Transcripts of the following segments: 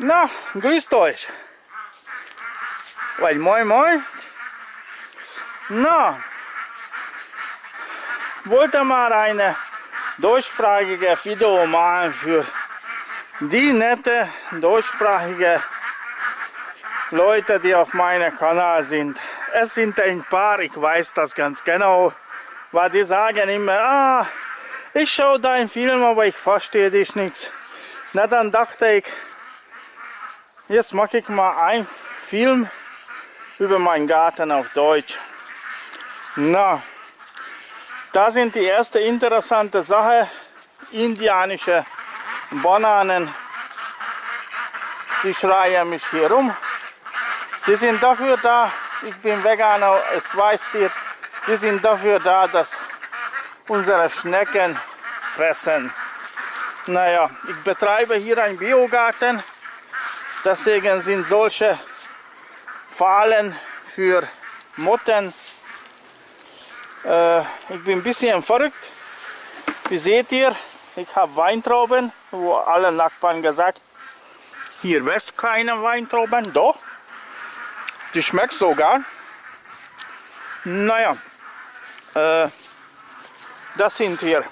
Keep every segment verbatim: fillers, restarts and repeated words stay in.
Na, grüßt euch. Weil moin moin. Na, wollte mal eine deutschsprachige Video machen für die nette deutschsprachige Leute, die auf meinem Kanal sind. Es sind ein paar, ich weiß das ganz genau, weil die sagen immer, ah, ich schaue deinen Film, aber ich verstehe dich nichts. Na, dann dachte ich, jetzt mache ich mal einen Film über meinen Garten auf Deutsch. Na, da sind die erste interessante Sache, indianische Bananen. Die schreien mich hier rum. Die sind dafür da, ich bin Veganer, es weiß dir, die sind dafür da, dass unsere Schnecken fressen. Naja, ich betreibe hier einen Biogarten, deswegen sind solche Fallen für Motten. Äh, ich bin ein bisschen verrückt. Wie seht ihr, ich habe Weintrauben, wo alle Nachbarn gesagt, hier wächst keine Weintrauben, doch. Die schmeckt sogar. Naja, äh, das sind hier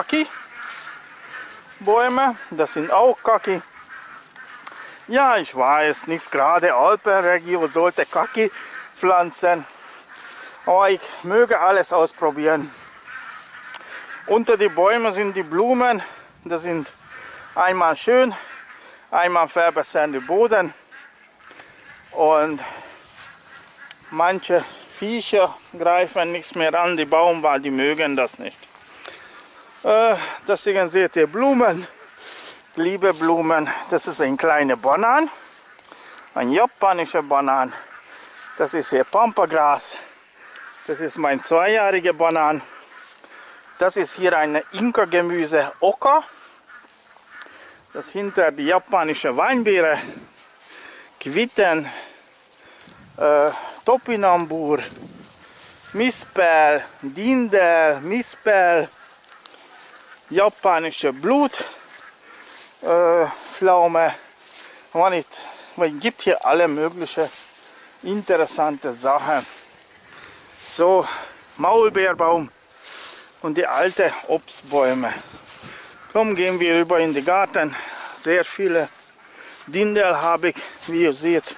Kaki-Bäume, das sind auch Kaki. Ja, ich weiß, nicht gerade Alpenregion sollte Kaki pflanzen, aber ich möge alles ausprobieren. Unter die Bäume sind die Blumen, das sind einmal schön, einmal verbessern den Boden und manche Viecher greifen nichts mehr an die Baum, weil die mögen das nicht. Äh, deswegen seht ihr Blumen, liebe Blumen. Das ist ein kleiner Banan, ein japanischer Banan. Das ist hier Pampagras. Das ist mein zweijähriger Banan. Das ist hier eine Inka-Gemüse Oka. Das hinter die japanische Weinbeere, Quitten, äh, Topinambur, Mispel, Dindel, Mispel, japanische Blutpflaume. Äh, es gibt hier alle möglichen interessante Sachen. So, Maulbeerbaum und die alten Obstbäume. Komm, gehen wir rüber in den Garten. Sehr viele Dindel habe ich, wie ihr seht.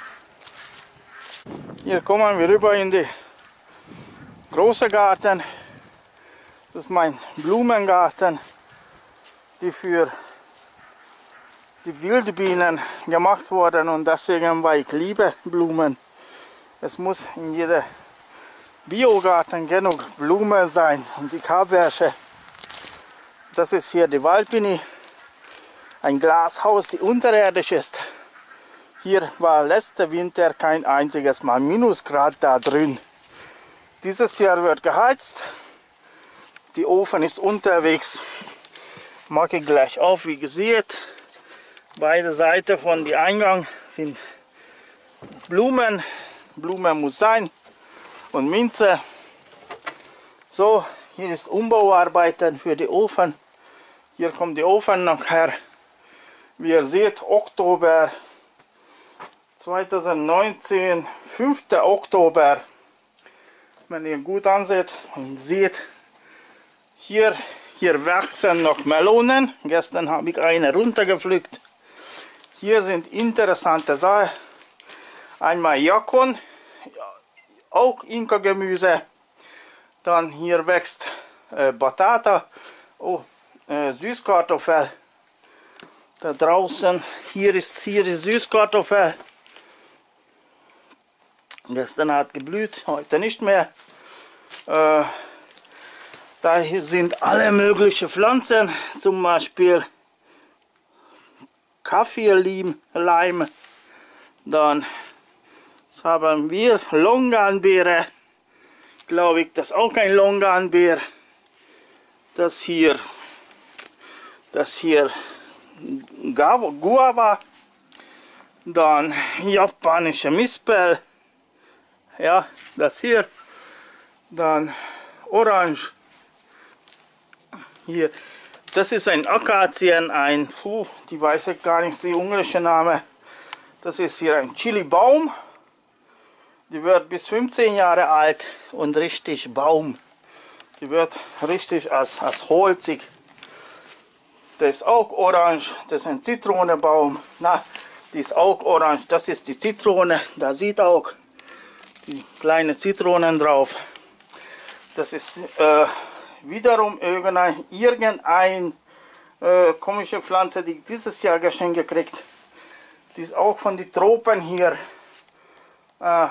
Hier kommen wir rüber in den großen Garten. Das ist mein Blumengarten, die für die Wildbienen gemacht wurden, und deswegen, weil ich liebe Blumen. Es muss in jedem Biogarten genug Blumen sein, und ich habe welche. Das ist hier die Waldbiene, ein Glashaus, die unterirdisch ist. Hier war letzter Winter kein einziges Mal Minusgrad da drin. Dieses Jahr wird geheizt. Die Ofen ist unterwegs. Mache ich gleich auf, wie gesehen. Beide Seiten von dem Eingang sind Blumen. Blumen muss sein. Und Minze. So, hier ist Umbauarbeiten für die Ofen. Hier kommt die Ofen nachher. Wie ihr seht, Oktober zweitausendneunzehn, fünfter Oktober. Wenn ihr gut ansieht und seht, hier, hier wachsen noch Melonen. Gestern habe ich eine runtergepflückt. Hier sind interessante Sachen. Einmal Yakon, auch Inka-Gemüse. Dann hier wächst äh, Batata, oh, äh, Süßkartoffel. Da draußen, hier ist, hier ist Süßkartoffel. Gestern hat geblüht, heute nicht mehr. Äh, da hier sind alle möglichen Pflanzen, zum Beispiel Kaffeeleim. Dann haben wir Longanbeere. Glaube ich, das ist auch ein Longanbeer. Das hier, das hier Guava. Dann japanische Mispel. Ja, das hier. Dann Orange. Hier, das ist ein Akazien, ein, puh, die weiß ich gar nicht, die ungarische Name. Das ist hier ein Chili-Baum. Die wird bis fünfzehn Jahre alt und richtig Baum. Die wird richtig als, als holzig. Das ist auch orange. Das ist ein Zitronenbaum. Na, die ist auch orange. Das ist die Zitrone. Da sieht auch die kleinen Zitronen drauf. Das ist äh, wiederum irgendein, irgendein äh, komische Pflanze, die dieses Jahr geschenkt gekriegt. Die ist auch von den Tropen hier. Äh,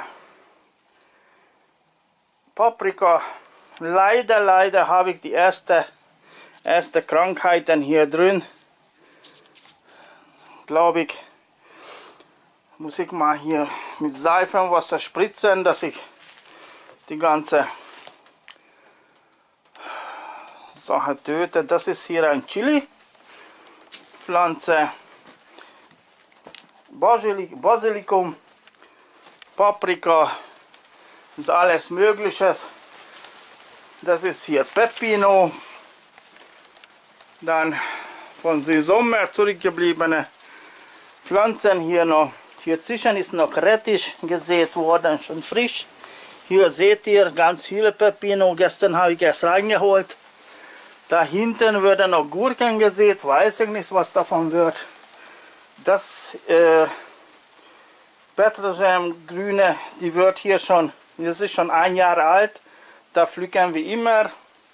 Paprika. Leider, leider habe ich die erste, erste Krankheiten hier drin. Glaube ich. Muss ich mal hier mit Seifenwasser spritzen, dass ich die ganze Sache töte. Das ist hier ein Chili Pflanze, Basilik, Basilikum, Paprika, das ist alles Mögliches. Das ist hier Peppino, dann von den Sommer zurückgebliebene Pflanzen hier noch. Hier zwischen ist noch Rettich gesät worden, schon frisch. Hier seht ihr ganz viele Peppino, gestern habe ich erst reingeholt. Da hinten werden noch Gurken gesät, weiß ich nicht, was davon wird. Das äh, Petroleum grüne, die wird hier schon, das ist schon ein Jahr alt. Da pflücken wir immer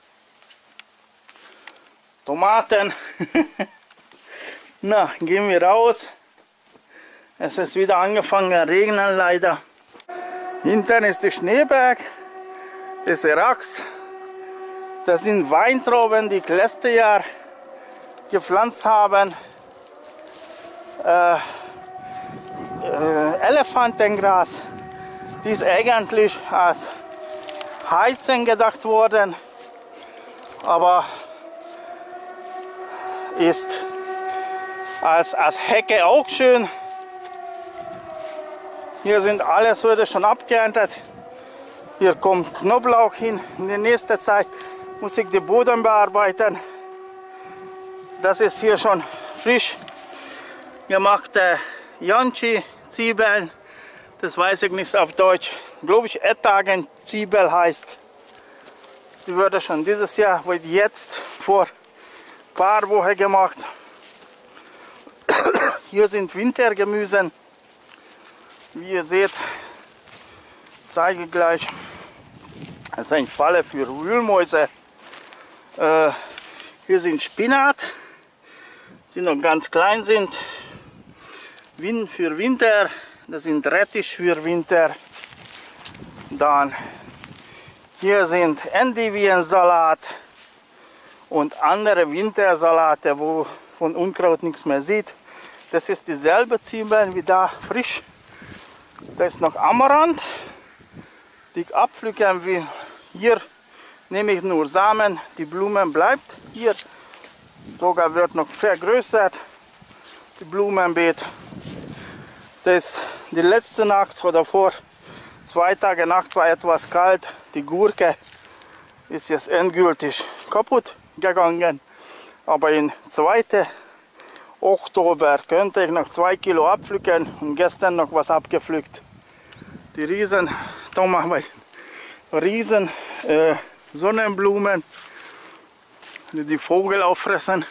Tomaten. Na, gehen wir raus. Es ist wieder angefangen zu regnen leider. Hinten ist der Schneeberg, ist der Rax. Das sind Weintrauben, die ich letztes Jahr gepflanzt haben. Äh, äh, Elefantengras, die ist eigentlich als Heizen gedacht worden, aber ist als, als Hecke auch schön. Hier sind alles wurde schon abgeerntet. Hier kommt Knoblauch hin. In der nächsten Zeit muss ich den Boden bearbeiten. Das ist hier schon frisch gemachte Janchi-Zwiebeln. Das weiß ich nicht auf Deutsch. Glaube ich, Etagen-Zwiebel heißt. Die wurde schon dieses Jahr, wird jetzt vor ein paar Wochen gemacht. Hier sind Wintergemüse. Wie ihr seht, zeige ich gleich. Das ist eine Falle für Wühlmäuse. Äh, hier sind Spinat, die noch ganz klein sind. Win für Winter. Das sind Rettich für Winter. Dann hier sind Endiviensalat und andere Wintersalate, wo von Unkraut nichts mehr sieht. Das ist dieselbe Zwiebeln wie da frisch. Da ist noch Amaranth, die ich abpflücken will. Hier nehme ich nur Samen, die Blume bleibt hier. Sogar wird noch vergrößert, die Blumenbeet. Das ist die letzte Nacht oder vor zwei Tagen Nacht war etwas kalt. Die Gurke ist jetzt endgültig kaputt gegangen. Aber im zweiten Oktober könnte ich noch zwei Kilo abpflücken und gestern noch was abgepflückt. Die riesen, da machen wir riesen äh, Sonnenblumen, die die Vogel auffressen.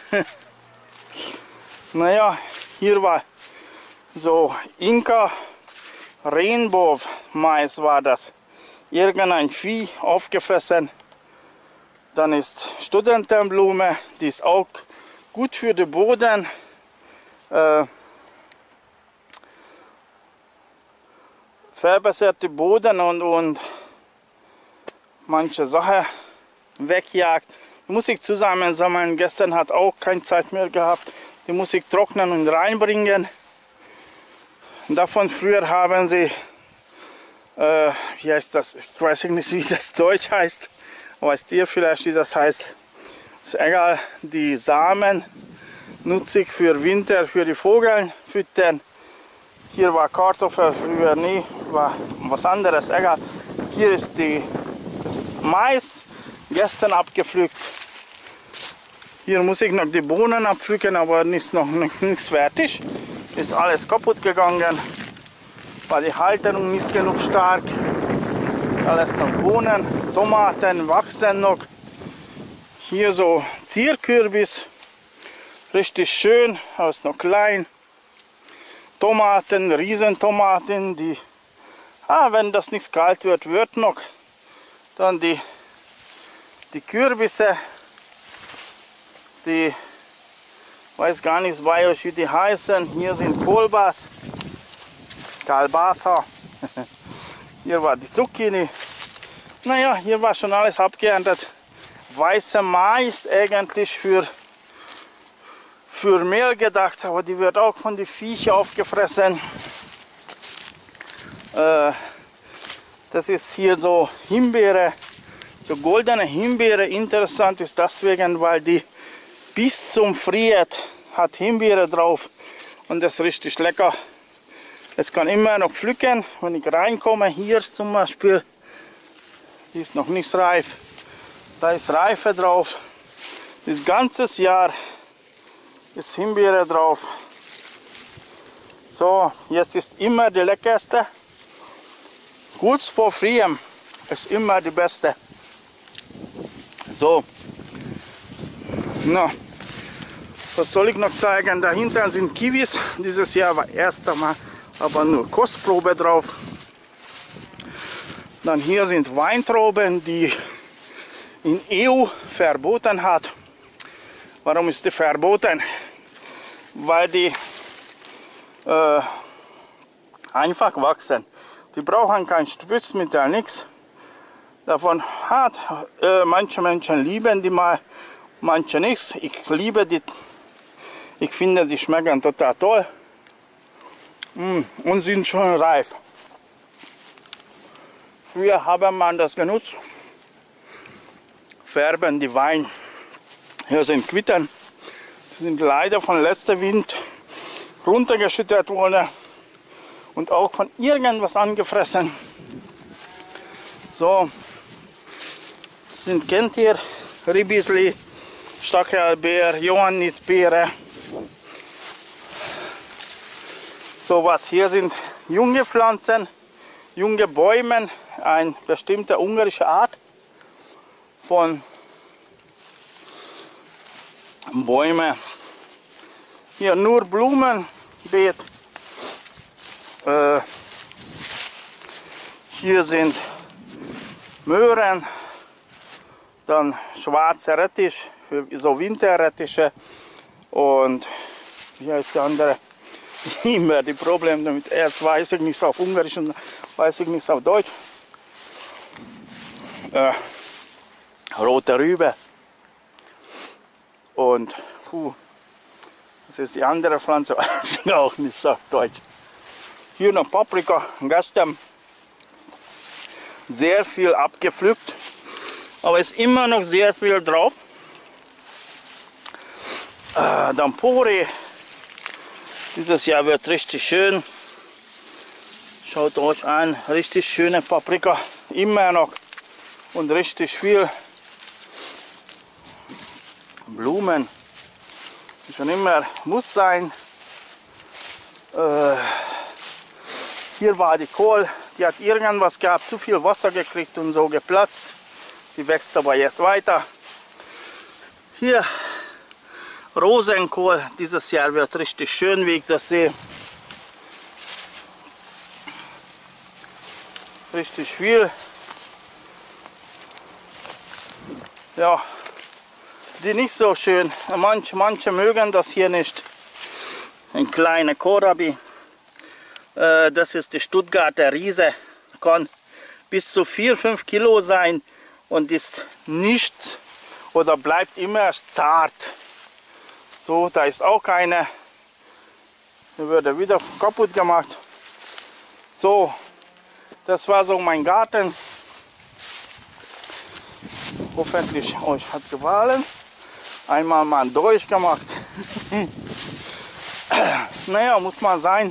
Naja, hier war so Inka Rainbow Mais war das. Irgendein Vieh aufgefressen. Dann ist Studentenblume, die ist auch gut für den Boden. Äh, verbessert den Boden und, und manche Sachen wegjagt. Die muss ich zusammensammeln. Gestern hat auch keine Zeit mehr gehabt. Die muss ich trocknen und reinbringen. Davon früher haben sie, äh, wie heißt das? Ich weiß nicht, wie das Deutsch heißt. Weißt ihr vielleicht, wie das heißt? Ist egal. Die Samen nutze ich für Winter, für die Vögel füttern. Hier war Kartoffel früher nie, war was anderes, egal. Hier ist die, das Mais, gestern abgepflückt. Hier muss ich noch die Bohnen abpflücken, aber ist noch nichts fertig. ist alles kaputt gegangen, war die Halterung nicht genug stark. Alles noch Bohnen, Tomaten wachsen noch. Hier so Zierkürbis, richtig schön, aber ist noch klein. Tomaten, Riesentomaten, die, ah, wenn das nicht kalt wird, wird noch. Dann die, die Kürbisse, die, weiß gar nicht bei euch, wie die heißen. Hier sind Kohlbas, Kalbasa. Hier war die Zucchini. Naja, hier war schon alles abgeerntet. Weißer Mais eigentlich für, für Mehl gedacht, aber die wird auch von den Viecher aufgefressen. Äh, das ist hier so Himbeere, so goldene Himbeere. Interessant ist deswegen, weil die bis zum Friert hat Himbeere drauf und das ist richtig lecker. Es kann immer noch pflücken, wenn ich reinkomme. Hier zum Beispiel, die ist noch nicht reif. Da ist Reife drauf. Das ganze Jahr ist Himbeere drauf. So, jetzt ist immer die leckerste. Kurz vor Frieren ist immer die beste. So, na, was soll ich noch zeigen? Dahinter sind Kiwis. Dieses Jahr war erst einmal aber nur Kostprobe drauf. Dann hier sind Weintrauben, die in E U verboten hat. Warum ist die verboten? Weil die äh, einfach wachsen. Die brauchen kein Spritzmittel, nichts. Davon hat äh, manche Menschen lieben die mal, manche nichts. Ich liebe die. Ich finde, die schmecken total toll. Und sind schon reif. Früher haben man das genutzt. Färben die Wein. Hier sind Quittern. Die sind leider von letzter Wind runtergeschüttet worden und auch von irgendwas angefressen. So sind, kennt ihr Ribisli, Stachelbeer, Johannisbeere. So was hier sind junge Pflanzen, junge Bäume, eine bestimmte ungarische Art von Bäumen. Hier nur Blumenbeet. Äh, hier sind Möhren, dann schwarze Rettich, für so Winterrettiche und wie heißt der andere? Immer die Probleme damit. Erst weiß ich nichts auf Ungarisch und weiß ich nichts auf Deutsch. Äh, rote Rübe. Und puh, das ist die andere Pflanze, weiß ich auch nicht auf Deutsch. Hier noch Paprika, gestern sehr viel abgepflückt, aber ist immer noch sehr viel drauf. Äh, dann Pori. Dieses Jahr wird richtig schön. Schaut euch an, richtig schöne Paprika, immer noch und richtig viel Blumen. Schon immer muss sein. Äh, hier war die Kohl, die hat irgendwas gehabt, zu viel Wasser gekriegt und so geplatzt. Die wächst aber jetzt weiter. Hier Rosenkohl, dieses Jahr wird richtig schön, wie ich das sehe. Richtig viel. Ja, die nicht so schön. Manche, manche mögen das hier nicht. Ein kleiner Kohlrabi. Äh, das ist die Stuttgarter Riese. Kann bis zu vier, fünf Kilo sein und ist nicht oder bleibt immer zart. So, da ist auch keine. Der wird wieder kaputt gemacht. So, das war so mein Garten. Hoffentlich euch hat gefallen. Einmal mal durchgemacht. Naja, muss mal sein.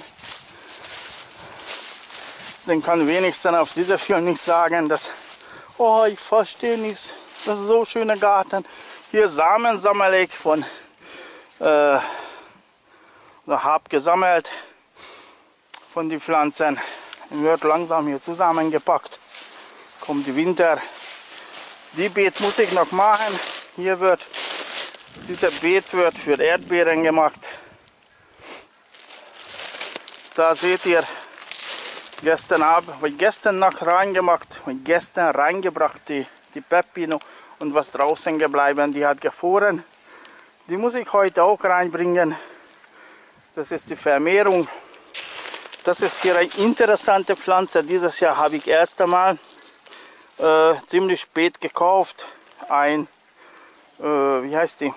Den kann wenigstens auf dieser Film nicht sagen, dass, oh, ich verstehe nichts. Das ist so ein schöner Garten. Hier Samen sammle ich von äh, oder habe gesammelt von den Pflanzen. Wird langsam hier zusammengepackt. Kommt die Winter. Die Beet muss ich noch machen. Hier wird, dieser Beet wird für Erdbeeren gemacht. Da seht ihr, gestern Abend, habe ich gestern noch reingemacht, habe ich gestern reingebracht, die, die Peppino, und was draußen geblieben, die hat gefroren. Die muss ich heute auch reinbringen. Das ist die Vermehrung. Das ist hier eine interessante Pflanze. Dieses Jahr habe ich erst einmal äh, ziemlich spät gekauft. Ein, äh, wie heißt die?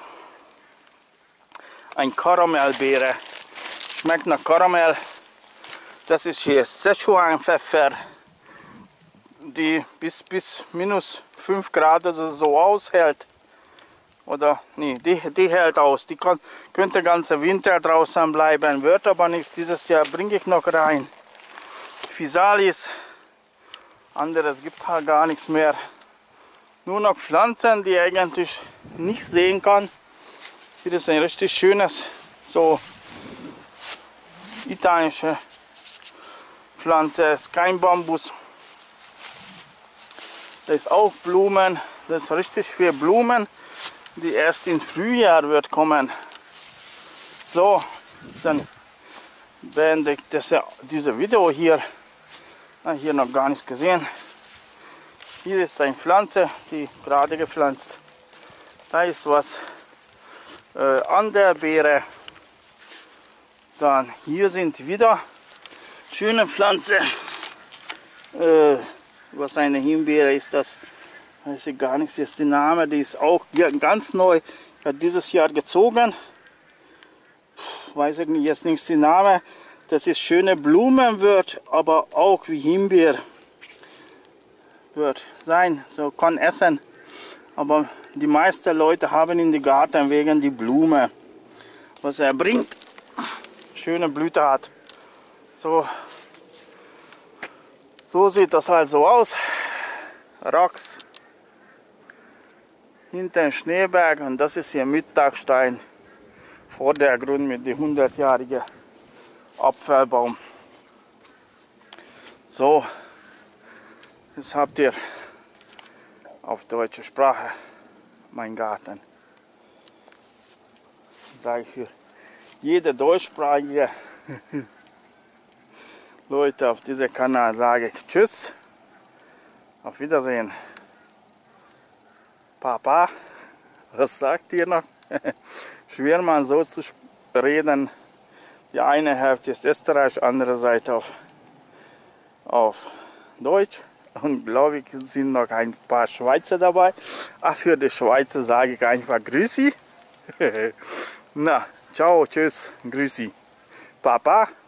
Ein Karamellbeere. Schmeckt nach Karamell. Das ist hier Szechuan-Pfeffer, die bis, bis minus fünf Grad also so aushält. Oder nee, die, die hält aus. Die kann, könnte ganze Winter draußen bleiben, wird aber nichts. Dieses Jahr bringe ich noch rein. Physalis, anderes gibt halt gar nichts mehr. Nur noch Pflanzen, die eigentlich nicht sehen kann. Hier ist ein richtig schönes, so italienische Pflanze, ist kein Bambus. Da ist auch Blumen, das ist richtig viel Blumen, die erst im Frühjahr wird kommen. So, dann beende ich das, diese Video hier. Ah, hier noch gar nichts gesehen. Hier ist eine Pflanze, die gerade gepflanzt. Da ist was äh, an der Beere. Dann hier sind wieder schöne Pflanze. Äh, was eine Himbeere ist das? Weiß ich gar nicht, ist der Name. Die ist auch ganz neu. Ich habe dieses Jahr gezogen. Weiß ich nicht, jetzt nicht der Name. Das ist schöne Blumen wird, aber auch wie Himbeer wird sein. So kann essen. Aber die meisten Leute haben in die Garten wegen die Blume, was er bringt. Schöne Blüte hat. So, so sieht das also aus. Rocks. Hinter Schneeberg, und das ist hier Mittagstein. Vordergrund mit dem hundertjährigen Apfelbaum. So, jetzt habt ihr auf deutsche Sprache mein Garten. Sage ich für jede deutschsprachige Leute auf diesem Kanal sage ich Tschüss, auf Wiedersehen. Papa, was sagt ihr noch? Schwer mal so zu reden. Die eine Hälfte ist Österreich, andere Seite auf, auf Deutsch. Und glaube ich, sind noch ein paar Schweizer dabei. Ach, für die Schweizer sage ich einfach Grüßi. Na, ciao, tschüss, Grüßi. Papa.